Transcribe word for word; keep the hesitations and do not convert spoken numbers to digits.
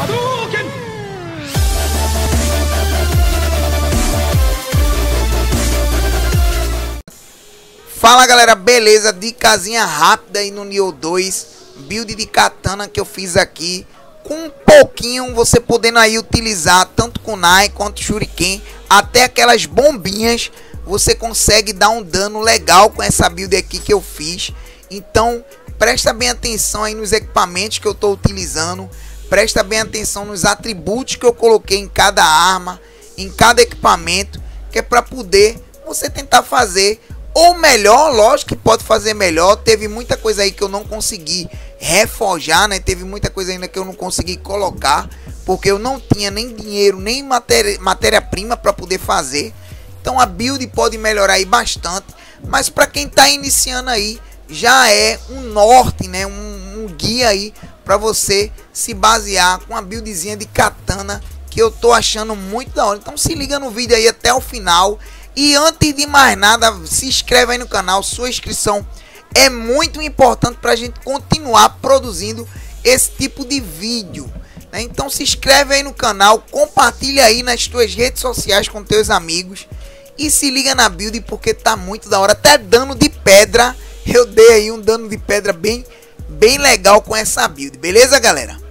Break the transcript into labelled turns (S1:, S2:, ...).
S1: Hadouken!
S2: Fala galera, beleza? De casinha rápida aí no Nioh dois, build de katana que eu fiz aqui, com um pouquinho você podendo aí utilizar tanto kunai quanto shuriken, até aquelas bombinhas, você consegue dar um dano legal com essa build aqui que eu fiz. Então presta bem atenção aí nos equipamentos que eu estou utilizando, presta bem atenção nos atributos que eu coloquei em cada arma, em cada equipamento, que é para poder você tentar fazer ou melhor. Lógico que pode fazer melhor. Teve muita coisa aí que eu não consegui reforjar, né? Teve muita coisa ainda que eu não consegui colocar, porque eu não tinha nem dinheiro, nem matéria, matéria-prima para poder fazer. Então a build pode melhorar aí bastante. Mas para quem tá iniciando aí, já é um norte, né? Um, um guia aí para você se basear com a buildzinha de katana, que eu tô achando muito da hora. Então se liga no vídeo aí até o final. E antes de mais nada, se inscreve aí no canal. Sua inscrição é muito importante para a gente continuar produzindo esse tipo de vídeo, né? Então se inscreve aí no canal, compartilha aí nas tuas redes sociais com teus amigos. E se liga na build porque tá muito da hora. Até dano de pedra, eu dei aí um dano de pedra bem, bem legal com essa build. Beleza, galera?